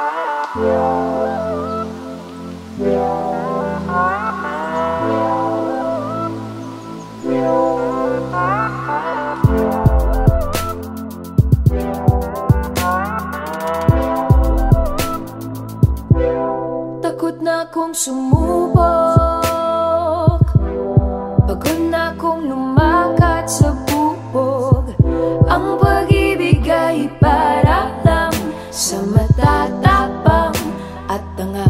Takot na akong sumubok, pagod na akong lumakad sa bubog. Ang pag-ibig ay para lang sa matatapang at tanga.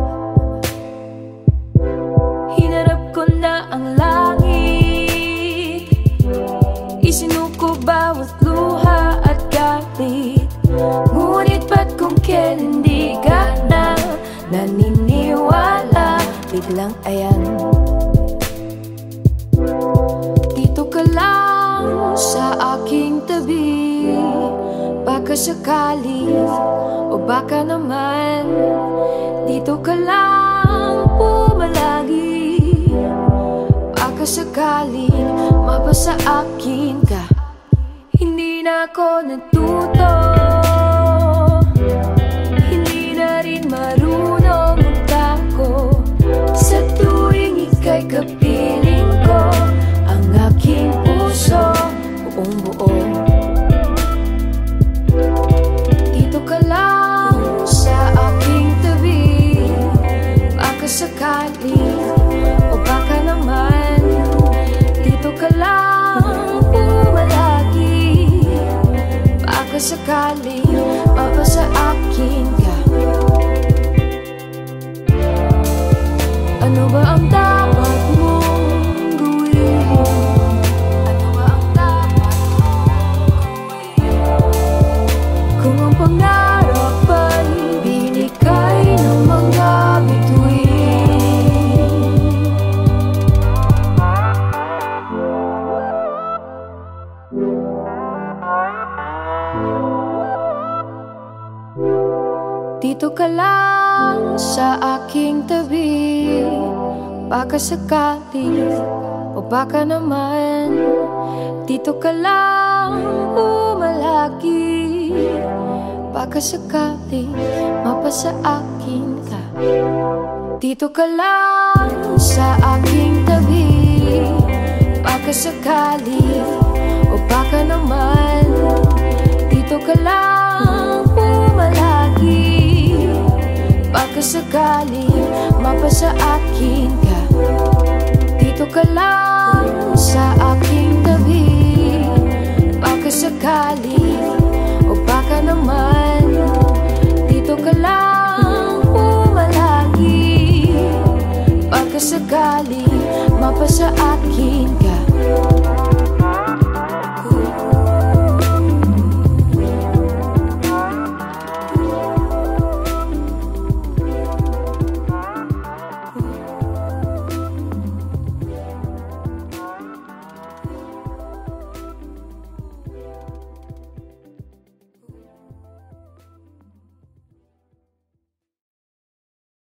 Hinarap ko na ang langit, isinuko bawat luha at galit. Ngunit ba't kung kailan di ka na naniniwala, biglang ayan, dito ka lang sa aking tabi. Baka sakali o baka naman dito ka lang pumalagi. Baka sakali mapasa akin ka. Hindi na ako natuto, hindi na rin marunong magtago. Sa tuwing ika'y kapiling ko, ang aking puso buong buo. Dito ka lang sa aking tabi. Baka sakali o baka naman dito ka lang pumalagi. Baka sakali mapasa akin ka. Ano ba ang dapat mong gawin? Ano ba ang dapat mong gawin? Kung ang pangarap ay binigay ng mga bituin. Dito ka lang sa aking tabi. Baka sakali o baka naman dito ka lang pumalagi. Baka sakali mapasa akin ka. Dito ka lang sa aking tabi. Baka sakali o baka naman dito ka lang pumalagi. Baka sakali mapasa akin ka. Dito ka lang sa aking tabi. Baka sakali o baka naman dito ka lang pumalagi. Baka sakali mapasa akin ka.